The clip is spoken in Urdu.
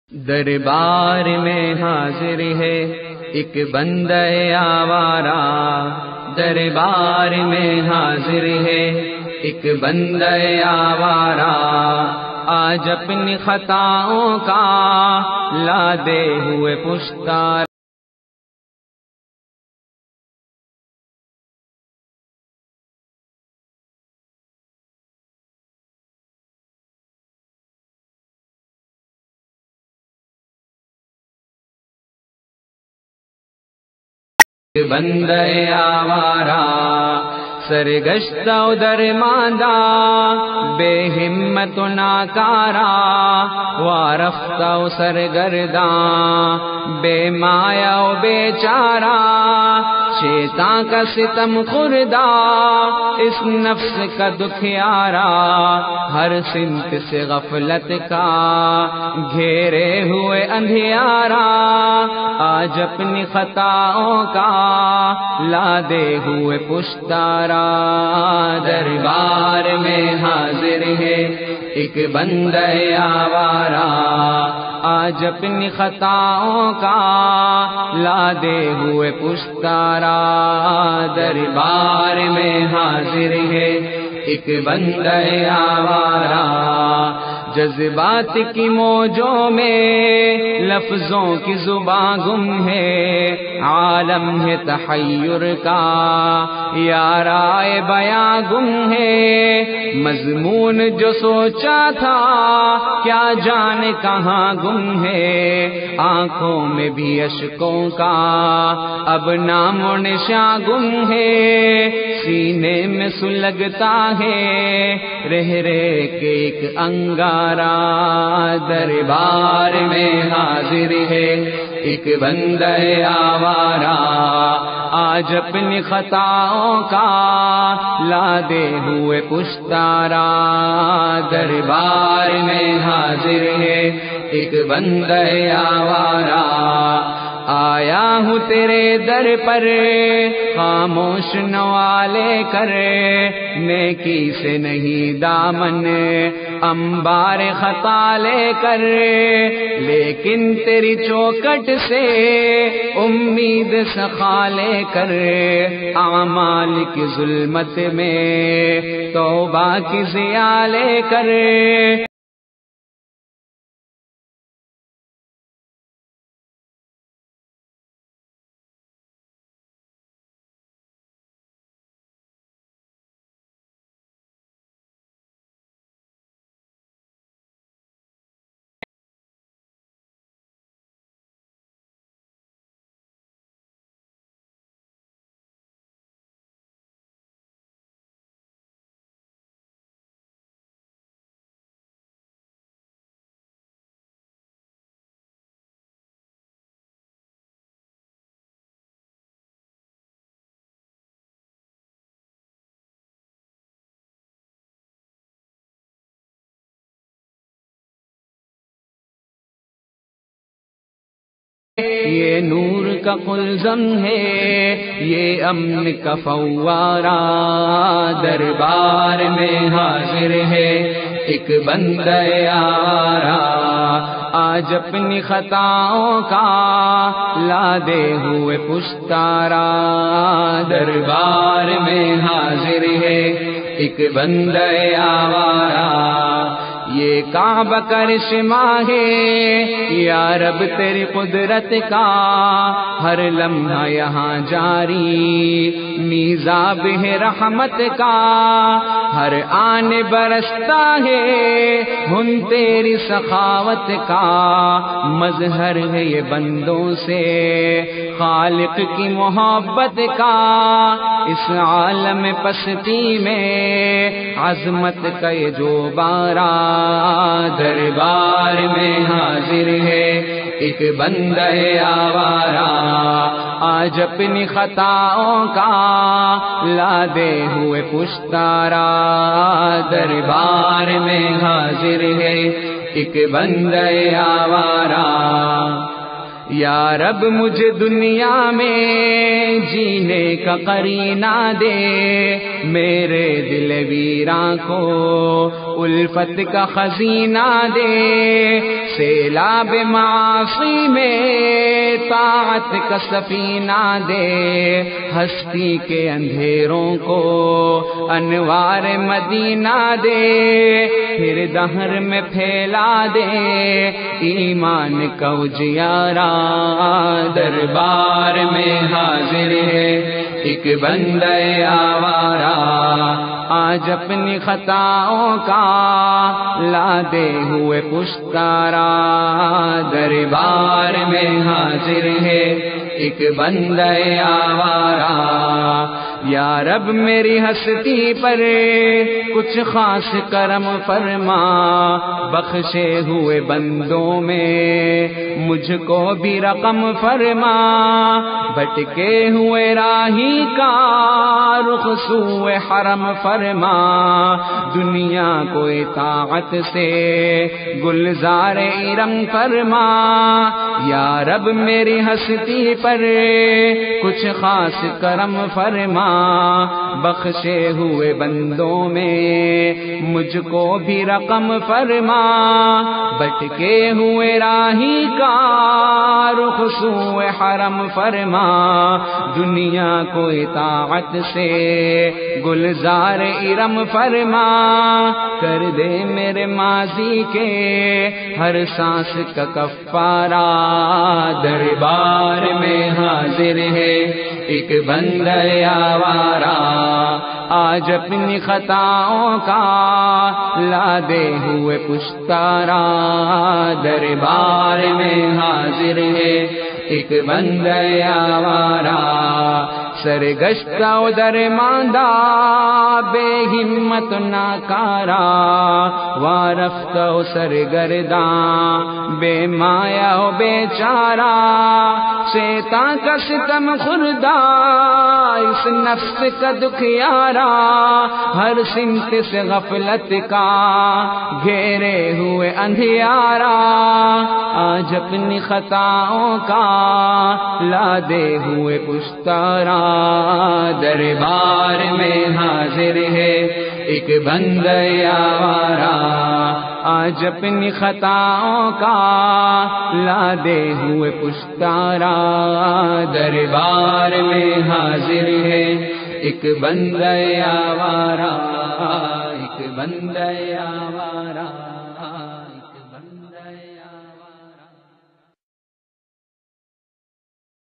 دربار میں حاضر ہے ایک بندہ آوارہ، دربار میں حاضر ہے ایک بندہ آوارہ، آج اپنی خطاؤں کا لادے ہوئے پشتارا۔ بندہ آوارہ سرگشتہ و درماندہ، بے ہمت و ناکارہ، وارفتہ و سرگرداں، بے مایا و بے چارہ، شیطان کا ستم خوردہ، اس نفس کا دکھیارہ، ہر سمت سے غفلت کا گھیرے ہوئے اندھیارہ، آج اپنی خطاؤں کا لادے ہوئے پشتارا۔ دربار میں حاضر ہے ایک بندہ آوارہ، آج اپنی خطاؤں کا لادے ہوئے پشتارا۔ دربار میں حاضر ہے ایک بندہ آوارہ، جذبات کی موجوں میں لفظوں کی زباں گم ہے، عالم ہے تحیر کا یا رائے بیاں گم ہے، مضمون جو سوچا تھا کیا جانے کہاں گم ہے، آنکھوں میں بھی اشکوں کا اب نام و نشاں گم ہے، سینے میں سلگتا ہے رہ رہ کے ایک انگارہ۔ دربار میں حاضر ہے ایک بندہ آوارہ، آج اپنی خطاؤں کا لادے ہوئے پشتارا۔ دربار میں حاضر ہے ایک بندہ آوارہ، آیا ہوں تیرے در پر خاموش نوالے کر، نیکی سے نہیں دامن انبار خطا لے کر، لیکن تیری چوکٹ سے امید سخا لے کر، اعمال کی ظلمت میں توبہ کی ضیا لے کر، یہ نور کا قلزم ہے یہ امن کا فوارہ۔ دربار میں حاضر ہے ایک بندہ آوارہ، آج اپنی خطاؤں کا لادے ہوئے پشتارا۔ دربار میں حاضر ہے ایک بندہ آوارہ، یہ کعبہ کرشمہ ہے یا رب تیری قدرت کا، ہر لمحہ یہاں جاری میزاب ہے رحمت کا، ہر آن برستا ہے ہن تیری سخاوت کا، مظہر ہے یہ بندوں سے خالق کی محبت کا، اس عالم پستی میں عظمت کا یہ جو بارہ۔ دربار میں حاضر ہے ایک بندہ آوارہ، آج اپنی خطاؤں کا لادے ہوئے پشتارا۔ دربار میں حاضر ہے ایک بندہ آوارہ، یا رب مجھے دنیا میں جینے کا قرینہ دے، میرے دل ویراں کو الفت کا خزینہ دے، سیلاب معاصی میں طاعت کا سفینہ دے، ہستی کے اندھیروں کو انوار مدینہ دے، پھر دہر میں پھیلا دے ایمان کا اجیارہ۔ دربار میں حاضر ہے ایک بندہ آوارہ، آج اپنی خطاؤں کا لادے ہوئے پشتارا۔ دربار میں حاضر ہے ایک بندہ آوارہ، یا رب میری ہستی پر کچھ خاص کرم فرما، بخشے ہوئے بندوں میں مجھ کو بھی رقم فرما، بھٹکے ہوئے راہی کا رخ سوئے حرم فرما، دنیا کو اطاعت سے گلزار ارم فرما، یا رب میری ہستی پر کچھ خاص کرم فرما، بخشے ہوئے بندوں میں مجھ کو بھی رقم فرما، بھٹکے ہوئے راہی کا رخ سوئے حرم فرما، دنیا کو اطاعت سے گلزار ارم فرما، کر دے میرے ماضی کے ہر سانس کا کفارہ۔ دربار میں حاضر ہے ایک بندہ آوارہ، آج اپنی خطاؤں کا لادے ہوئے پشتارا۔ دربار میں حاضر ہے ایک بندہ آوارہ، سرگشتہ و درماندہ بے ہمت ناکارا، وارفتہ و سرگرداں بے مایا و بے چارہ، شیطان کا ستم خوردہ اس نفس کا دکھیارا، ہر سمت سے غفلت کا گھیرے ہوئے اندھیارا، آج اپنی خطاؤں کا لادے ہوئے پشتارا۔ دربار میں حاضر ہے ایک بندہ آوارہ، آج اپنی خطاؤں کا لادے ہوئے پشتارا۔ دربار میں حاضر ہے ایک بندہ آوارہ، ایک بندہ آوارہ۔